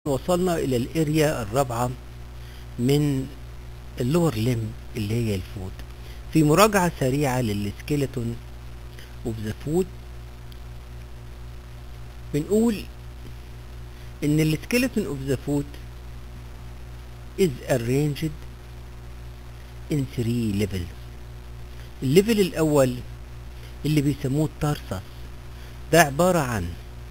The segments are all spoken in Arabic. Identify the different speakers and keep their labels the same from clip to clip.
Speaker 1: وصلنا إلى الاريا الرابعة من اللور ليم اللي هي الفوت. في مراجعة سريعة للسكيلتون اوف ذا فوت بنقول ان السكيلتون اوف ذا فوت is arranged in 3 levels. الليفل الاول اللي بيسموه التارسس ده عبارة عن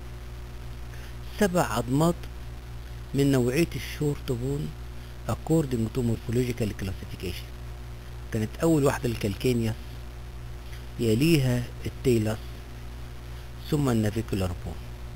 Speaker 1: 7 عظمات من نوعية الشورت بون according to morphological classification. كانت أول واحدة الكالكينياس، يليها التيلس، ثم النافيكولار بون.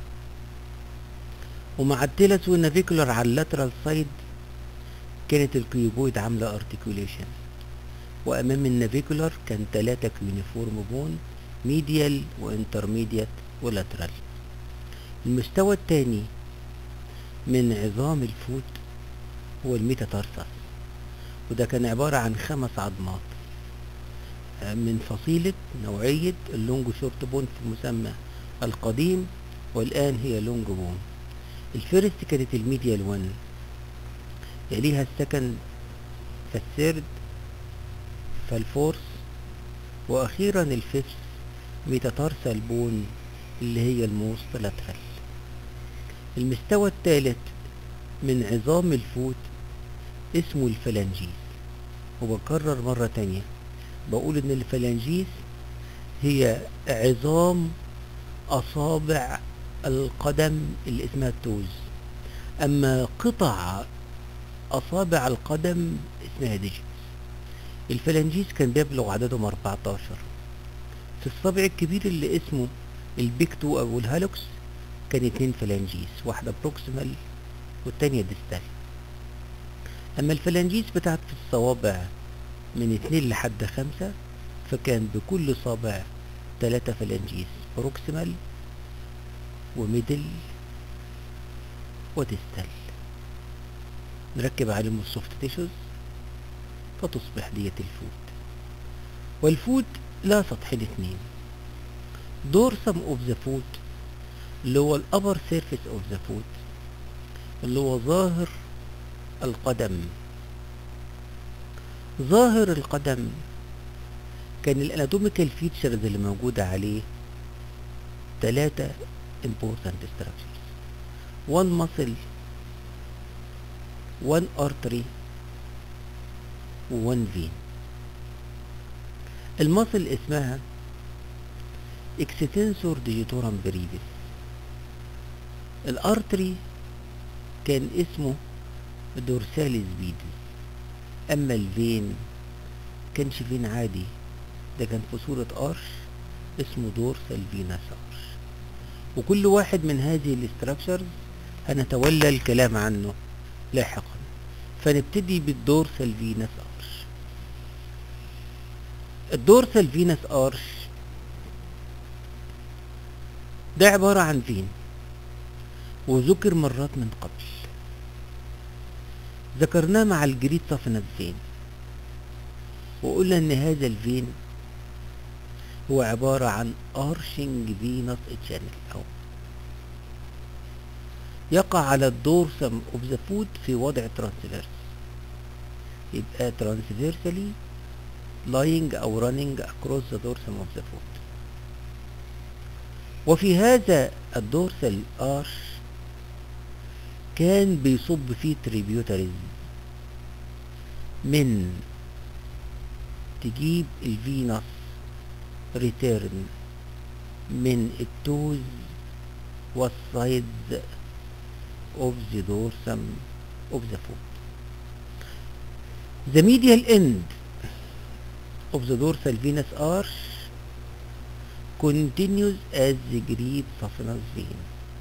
Speaker 1: ومع التيلس والنافيكولار على اللاترال سايد كانت الكيوبويد عاملة ارتكوليشن، وأمام النافيكولار كان 3 كيونيفورم بون، ميديال وانترميديات ولاترال. المستوى الثاني من عظام الفوت هو الميتاتارسس، وده كان عبارة عن 5 عظمات من فصيلة نوعية اللونج شورت بون في المسمى القديم، والآن هي لونج بون. الفيرست كانت الميديال 1، يليها السكند فالثيرد فالفورث، وأخيرا الفيفث ميتاتارسال بون اللي هي الموست لاترال. المستوى الثالث من عظام الفوت اسمه الفلانجيس، وبكرر مرة تانية بقول ان الفلانجيس هي عظام اصابع القدم اللي اسمها التوز، اما قطع اصابع القدم اسمها ديجيتس. الفلانجيس كان بيبلغ عددهم 14. في الصابع الكبير اللي اسمه البيكتو او الهالوكس كان 2 فلانجيس، واحدة بروكسيمال والتانية ديستال. اما الفلانجيس بتاعت في الصوابع من 2 لحد 5 فكان بكل صابع 3 فلانجيس، بروكسيمال وميدل وديستال. نركب عليهم السوفت تيشوز فتصبح ديت الفوت. والفوت لا سطحين 2، دورسم اوف ذا فوت اللي هو الابر سيرفيس اوف ذا فوت اللي هو ظاهر القدم. ظاهر القدم كان الاناتوميكال فيتشرز اللي موجودة عليه 3 important structures: 1 muscle، 1 artery، و 1 vein. المصل اسمها extensor digitorum brevis. الارتري كان اسمه دورساليس فيدس. اما الفين كانش فين عادي، ده كان في صورة ارش اسمه دورسال فيناس ارش. وكل واحد من هذه الاستراكشرز هنتولى الكلام عنه لاحقا، فنبتدي بالدورسال فيناس ارش. الدورسال فيناس ارش ده عبارة عن فين، وذكر مرات من قبل. ذكرناه مع الجريد سافينس فين، وقلنا ان هذا الفين هو عبارة عن arching venous channel، او يقع على الدورسم اوف ذا فوت في وضع ترانسفيرس، يبقى transversally lying او running across the dorsum of the foot. وفي هذا الدورسال ارش كان بيصب فيه تريبيوتريز من تجيب الفينوس ريتيرن من التوز والسايدز of the dorsum of the foot. The medial end of the dorsal venous arch continues as the great saphenous vein,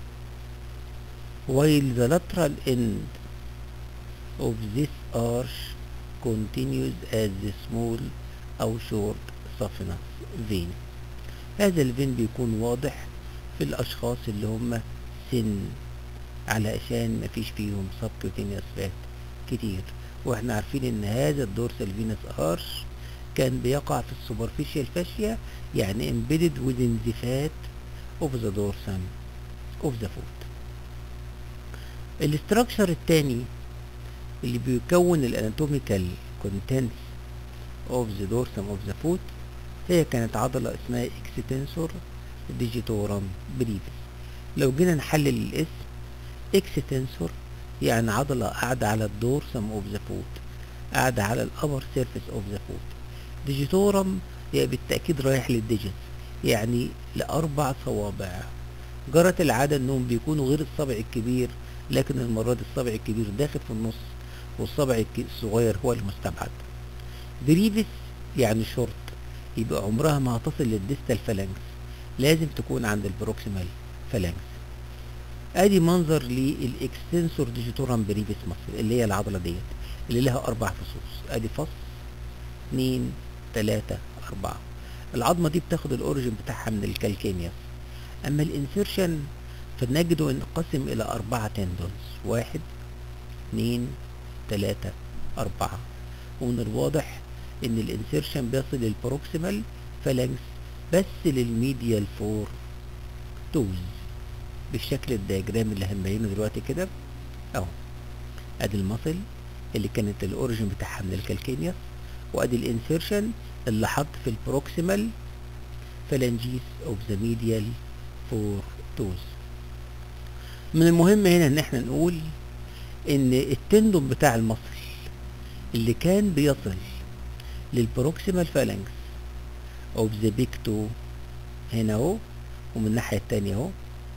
Speaker 1: while the lateral end of this arch continues as the small أو short saphenous vein. هذا الفين بيكون واضح في الأشخاص اللي هم سن، علشان مفيش فيهم subcutaneous fat كتير. واحنا عارفين ان هذا الدورسال فينس ارش كان بيقع في السوبرفيشال فاشيا، يعني embedded within the fat of the dorsum of the foot. الاستراكشر التاني اللي بيكون الاناتوميكال كونتنتس اوف ذا دورسم اوف ذا فوت هي كانت عضلة اسمها اكستنسور ديجيتورم بريفس. لو جينا نحلل الاسم، اكستنسور يعني عضلة قاعدة على الدورسم اوف ذا فوت، قاعدة على الابر سيرفيس اوف ذا فوت. ديجيتورم يعني بالتأكيد رايح للديجيت، يعني لأربع صوابع. جرت العادة انهم بيكونوا غير الصابع الكبير، لكن المرة دي الصابع الكبير داخل في النص والصابع الصغير هو المستبعد. بريفس يعني شورت، يبقى عمرها ما هتصل للديستال فالانكس، لازم تكون عند البروكسيمال فالانكس. ادي منظر للاكستنسور ديجيتورم بريفس مصر اللي هي العضلة ديت اللي لها 4 فصوص. ادي فص 2 3 4. العظمة دي بتاخد الاوريجن بتاعها من الكالكينياس. اما الانسيرشن فنجد ان قسم الى 4 تندونز، 1 2 3 4. ومن الواضح ان الانسيرشن بيصل للبروكسيمال فالانكس بس للميديال فور توز بالشكل الدياجرام اللي هنبينه دلوقتي كده اهو. ادي المصل اللي كانت الاوريجن بتاعها من الكالكينياس، وادي الانسيرشن اللي حط في البروكسيمال فالانجيس اوف ذا ميديال فور توز. من المهم هنا ان احنا نقول ان التندون بتاع المصل اللي كان بيصل للبروكسيمال فالانكس اوف ذا بيج تو هنا اهو، ومن الناحية التانية اهو،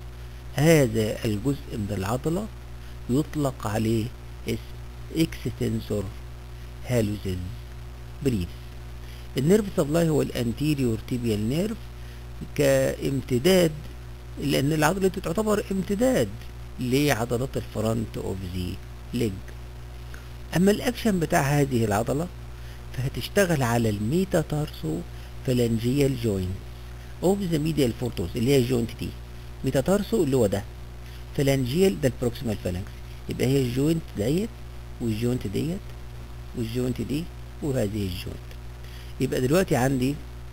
Speaker 1: هذا الجزء من العضلة يطلق عليه اسم اكستنسور هالوزيز بريفس. النيرف سبلاي هو الانتيريور تيبيال نيرف كامتداد، لان العضلة دي تعتبر امتداد لعضلات الفرونت اوف ذا ليج. اما الاكشن بتاع هذه العضلة فهتشتغل على الميتاتارسو فالانجيال جوينت اوف ذا ميديال فورتوس اللي هي الجوينت دي. ميتاتارسو اللي هو ده، فالانجيال ده البروكسيمال فالانكس، يبقى هي الجوينت ديت والجوينت ديت والجوينت دي وهذه الجوينت. يبقى دلوقتي عندي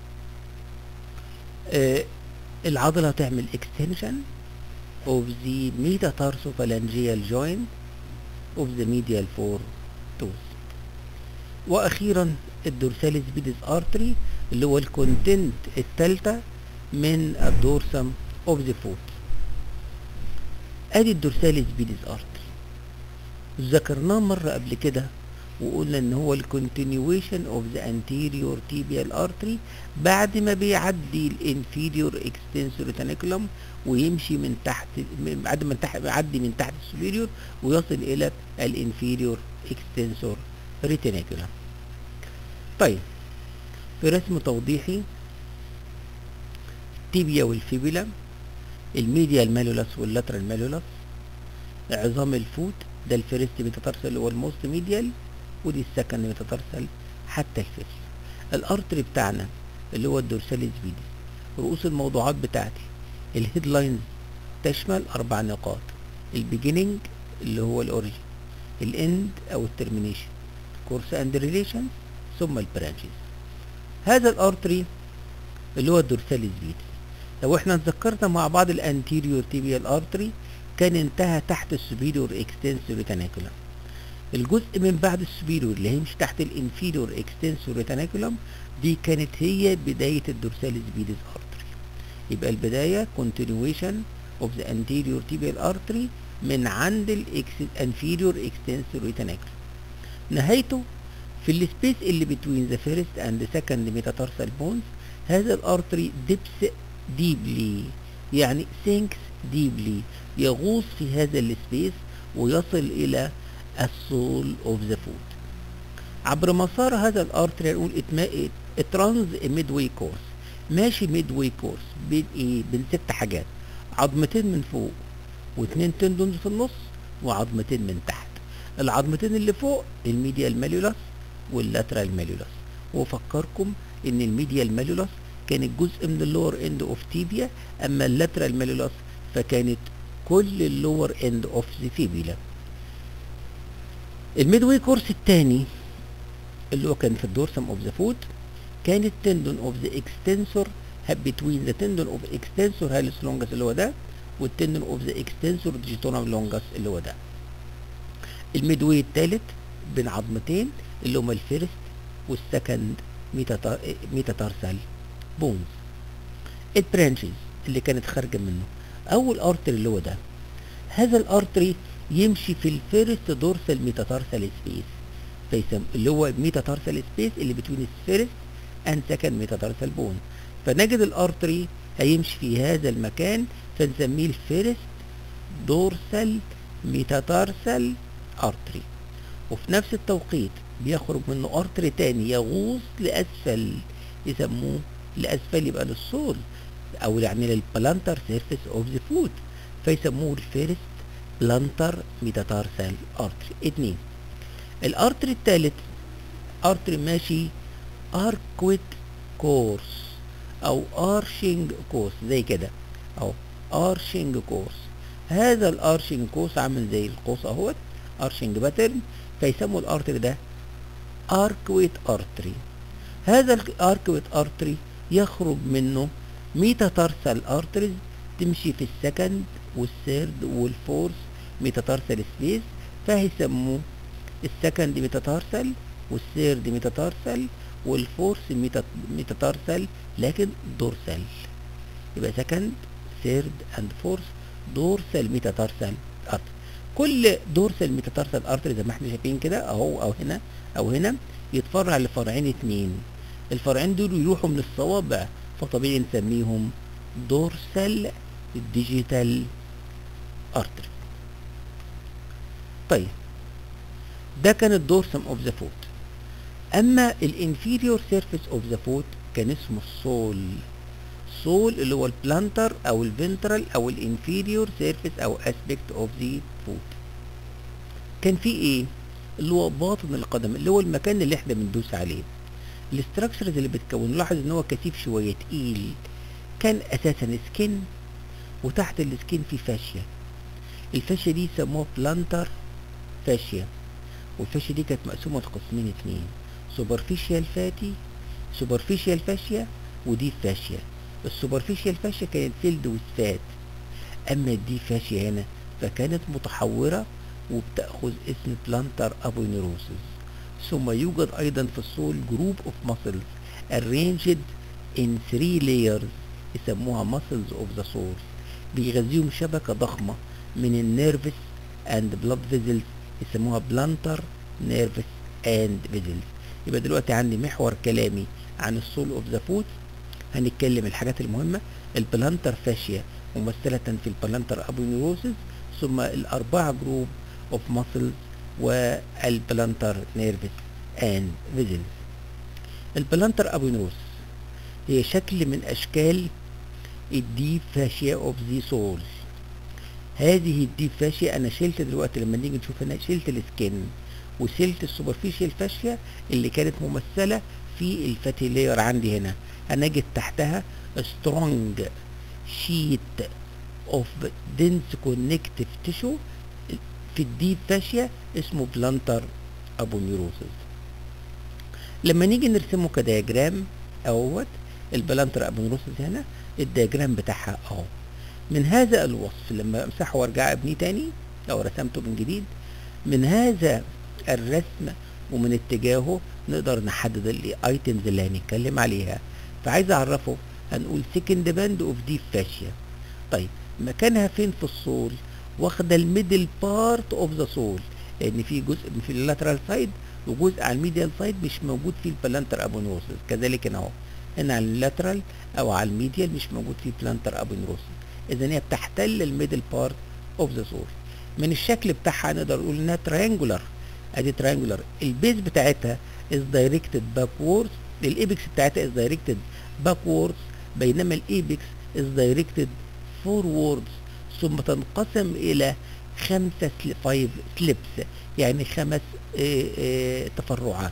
Speaker 1: العضلة تعمل extension of the metatarsophalangeal joint of the medial four toes. واخيرا الدورساليس بيدس ارتري اللي هو الكونتنت التالتة من الدورسم اوف ذا فوت. ادي الدورساليس بيدس ارتري ذكرناه مرة قبل كده وقلنا ان هو الكونتينيويشن اوف ذا انتيريور تيبيال ارتري بعد ما بيعدي الانفيريور اكستنسور ريتانيكولم ويمشي من تحت، بعد ما يعدي من تحت السوبيريور ويصل الى الانفيريور اكستنسور ريتانيكولم. طيب في رسم توضيحي، التيبيا والفيبولا، الميديال مالولاس واللاترال مالولاس، عظام الفوت ده الفيرست ميتاتارسل اللي هو الموست ميديال، ودي السكند ميتاتارسل حتى الفيرست. الارتري بتاعنا اللي هو الدورساليس فيديس. رؤوس الموضوعات بتاعتي الهيدلاينز تشمل 4 نقاط: البيجيننج اللي هو الاوريجين، الاند او الترمينيشن، كورس اند ريليشن، ثم البرانشز. هذا الارتري اللي هو الدورساليس فيديس لو احنا اتذكرنا مع بعض الانتيريور تيبيال ارتري كان انتهى تحت السوبيريور اكستنسور ريتانيكولم. الجزء من بعد السوبيريور اللي هيمشي تحت الانفيريور اكستنسور ريتانيكولم دي كانت هي بداية الدورساليس فيديس ارتري. يبقى البداية continuation of the anterior tibial artery من عند الانفيريور اكستنسور ريتانيكولم. نهايته في السبيس اللي between the first and the second metatarsal bones. هذا الارتري dips deeply يعني sinks deeply، يغوص في هذا السبيس ويصل الى السول اوف ذا فوت. عبر مسار هذا الارتري نقول اترانز ميدوي كورس، ماشي ميدوي كورس بين ايه؟ بين 6 حاجات: عظمتين من فوق و2 تندونز في النص وعظمتين من تحت. العظمتين اللي فوق الميديال ماليولاس واللاترال ماليولاس. وفكركم ان الميديال ماليولاس كانت جزء من اللور اند اوف تيبيا، اما اللاترال ماليولاس فكانت كل اللور اند اوف ذا فيبيلا. الميدوي كورس الثاني اللي هو كان في الدورسم اوف ذا فوت كان التندون اوف ذا اكستنسور بتوين ذا تندون اوف اكستنسور هالس لونجس اللي هو ده، والتندون اوف ذا اكستنسور ديجيتورم لونجس اللي هو ده. الميدوي التالت بين عظمتين اللي هما الفيرست والسكند ميتاتارسال بونز. البرانشز اللي كانت خارجه منه، اول ارتري اللي هو ده، هذا الارتري يمشي في الفيرست دورسال ميتاتارسال سبيس، اللي هو ميتاتارسال سبيس اللي بين الفيرست اند سكند ميتاتارسال بون، فنجد الارتري هيمشي في هذا المكان فنسميه الفيرست دورسال ميتاتارسال ارتري. وفي نفس التوقيت بيخرج منه ارتري تاني يغوص لاسفل يسموه لاسفل، يبقى للصول او يعني للبلانتر سيرفيس اوف ذا فوت، فيسموه الفيرست بلانتر ميتاتارسال ارتري. اتنين، الارتري التالت ارتري ماشي اركويت كورس او ارشنج كورس زي كده او ارشنج كورس. هذا الارشنج كورس عامل زي القوس اهوت، ارشنج باترن، فيسموا الارتري ده اركويت ارتري. هذا الاركويت ارتري يخرج منه ميتاتارسال ارتريز تمشي في السكند والثيرد والفورث ميتاتارسال سبيس، فهيسموه السكند ميتاتارسال والثيرد ميتاتارسال والفورث ميتاتارسال لكن دورسال، يبقى سكند ثيرد اند فورث دورسال ميتاتارسال ارتري. كل دورسال ميتاتارسال ارتري زي ما احنا شايفين كده اهو او هنا او هنا يتفرع لفرعين اتنين، الفرعين دول يروحوا من الصوابع، فطبيعي نسميهم دورسال ديجيتال ارتري. طيب ده كان الدورسم اوف ذا فوت. اما الانفيريور سيرفيس اوف ذا فوت كان اسمه السول. سول اللي هو البلانتر او الفنترال او الانفيريور سيرفيس او اسبكت اوف ذا فوت. كان في ايه اللي هو باطن القدم اللي هو المكان اللي احنا بندوس عليه. الاستراكشرز اللي بتكون، لاحظ ان هو كثيف شويه تقيل، كان اساسا سكين وتحت السكين في فاشيا. الفاشيا دي سموها بلانتر فاشيا، والفاشيا دي كانت مقسومه لقسمين اتنين، سوبرفيشال فاتي سوبرفيشال فاشيا ودي فاشيا. السوبرفيشال فاشيا كانت فيلد وسفات، اما الدي فاشيا هنا فكانت متحوره وبتاخذ اسم بلانتر ابونيروسس. ثم يوجد ايضا في السول جروب اوف ماسلز arranged in 3 layers يسموها muscles of the soul، بيغذيهم شبكة ضخمة من النيرفس and blood vessels يسموها بلانتر نيرفس and vessels. يبقى دلوقتي عندي محور كلامي عن السول اوف ذا فوت. هنتكلم الحاجات المهمة، البلانتر فاشيا ممثلة في البلانتر ابونيروسس، ثم الأربعة جروب اوف ماسلز والبلانتر نيرفس اند فيزلز. البلانتر ابونيروسس هي شكل من اشكال الديب فاشيا اوف ذا سول. هذه الديب فاشيا انا شلت دلوقتي لما نيجي نشوف هنا، شلت السكن وشلت السوبرفيشال فاشيا اللي كانت ممثله في الفاتي لاير عندي هنا، هنجد تحتها سترونج شيت اوف دنس كونكتيف تيشو في الديب فاشيا اسمه بلانتر ابونيروسس. لما نيجي نرسمه كدياجرام اهوت البلانتر ابونيروسس هنا الدياجرام بتاعها اهو. من هذا الوصف لما امسحه وارجع ابنيه تاني او رسمته من جديد، من هذا الرسم ومن اتجاهه نقدر نحدد الايتمز اللي هنتكلم عليها. فعايز اعرفه هنقول سكند باند اوف ديب فاشيا. طيب مكانها فين في الصول؟ واخده الميدل بارت اوف ذا سول، لان في جزء في اللاترال سايد وجزء على الميديال سايد مش موجود فيه البلانتر ابونيروسس، كذلك هنا اهو هنا على اللاترال او على الميديال مش موجود فيه بلانتر ابونيروسس، اذا هي بتحتل الميدل بارت اوف ذا سول. من الشكل بتاعها نقدر نقول انها تريانجولار، ادي تريانجولار، البيز بتاعتها از دايركتد باكوردز، الايبكس بتاعتها از دايركتد باكوردز، بينما الايبكس از دايركتد فوروردز، ثم تنقسم الى 5 سليبس يعني 5 تفرعات.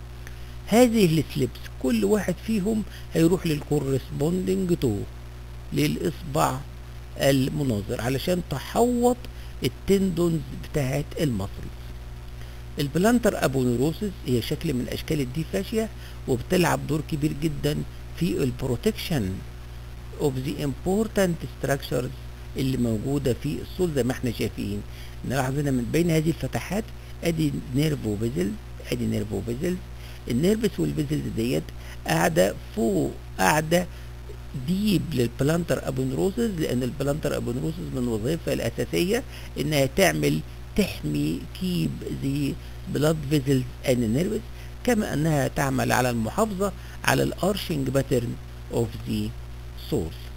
Speaker 1: هذه السليبس كل واحد فيهم هيروح للكورسبوندنج تو للاصبع المناظر علشان تحوط التندونز بتاعت المصل. البلانتر ابونيروسس هي شكل من اشكال الدي فاشيا وبتلعب دور كبير جدا في البروتكشن اوف ذا امبورتانت ستراكشرز اللي موجوده في السول زي ما احنا شايفين. نلاحظ هنا من بين هذه الفتحات ادي نيرفو فيزل، ادي نيرفو فيزل. النيرفس والفيزلز ديت قاعده فوق، قاعده ديب للبلانتر ابونروسز، لان البلانتر ابونروسز من وظائفها الاساسيه انها تحمي كيب ذا بلاد فيزلز اند نيرفس، كما انها تعمل على المحافظه على الارشنج باترن اوف ذا سورس.